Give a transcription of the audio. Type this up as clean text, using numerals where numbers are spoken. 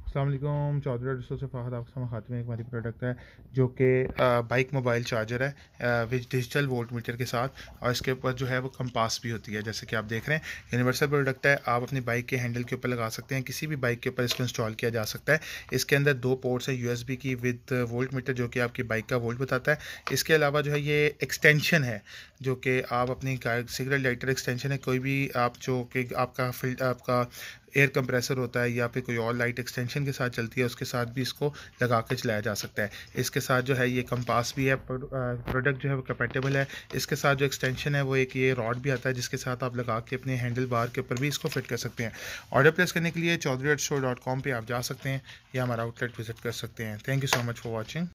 अस्सलाम वालेकुम। चौधरी रिसों से फ़ाहद आपके सामने खाते में एक हमारी प्रोडक्ट है जो कि बाइक मोबाइल चार्जर है विद डिजिटल वोल्ट मीटर के साथ, और इसके ऊपर जो है वो कंपास भी होती है। जैसे कि आप देख रहे हैं, यूनिवर्सल प्रोडक्ट है। आप अपनी बाइक के हैंडल के ऊपर लगा सकते हैं, किसी भी बाइक के ऊपर इसको इंस्टॉल किया जा सकता है। इसके अंदर दो पोर्ट्स है यूएसबी की विद वोल्ट मीटर, जो कि आपकी बाइक का वोल्ट बताता है। इसके अलावा जो है ये एक्सटेंशन है, जो कि आप अपनी सिगरेट लाइटर एक्सटेंशन है। कोई भी आप जो कि आपका एयर कंप्रेसर होता है या फिर कोई और लाइट एक्सटेंशन के साथ चलती है, उसके साथ भी इसको लगा के चलाया जा सकता है। इसके साथ जो है ये कंपास भी है। प्रोडक्ट जो है वो कंपेटेबल है। इसके साथ जो एक्सटेंशन है वो एक ये रॉड भी आता है, जिसके साथ आप लगा के अपने हैंडल बार के ऊपर भी इसको फिट कर सकते हैं। ऑर्डर प्लेस करने के लिए chaudhurystore.com पे आप जा सकते हैं या हमारा आउटलेट विजिट कर सकते हैं। Thank you so much for watching.